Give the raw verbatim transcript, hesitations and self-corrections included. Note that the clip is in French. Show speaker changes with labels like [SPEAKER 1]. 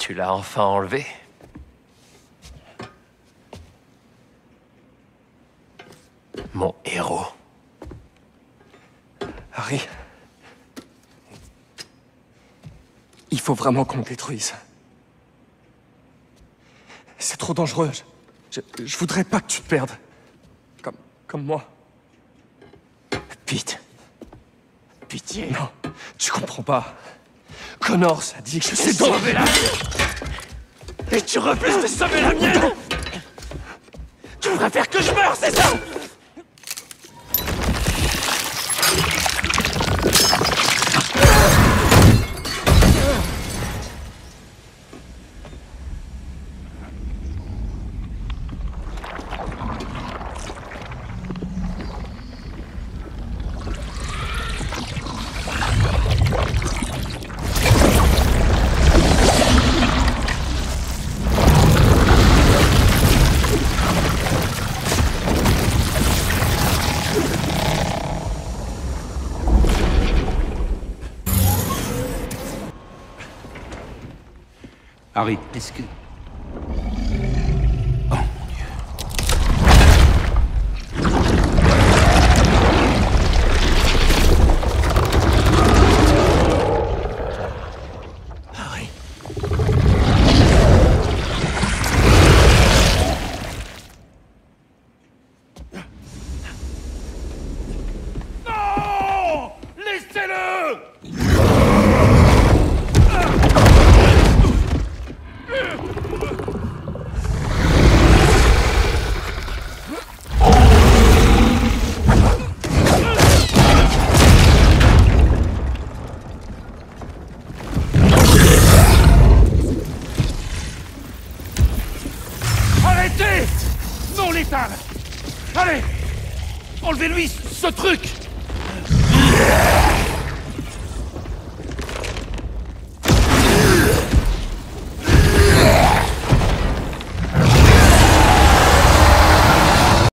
[SPEAKER 1] Tu l'as enfin enlevé? Mon héros.
[SPEAKER 2] Harry... Il faut vraiment qu'on le détruise. C'est trop dangereux. Je, je, je voudrais pas que tu te perdes. Comme... comme moi.
[SPEAKER 1] Pete. Pitié.
[SPEAKER 2] Non, tu comprends pas. Connors a dit que je sais
[SPEAKER 1] donc...
[SPEAKER 2] sauver la
[SPEAKER 1] Et tu refuses de sauver la mienne? Tu préfères que je meure, c'est ça?
[SPEAKER 3] Harry, est-ce que... Oh mon Dieu.
[SPEAKER 1] Harry.
[SPEAKER 4] Non! Laissez-le! Arrêtez! Non, l'étale! Allez! Enlevez-lui ce truc!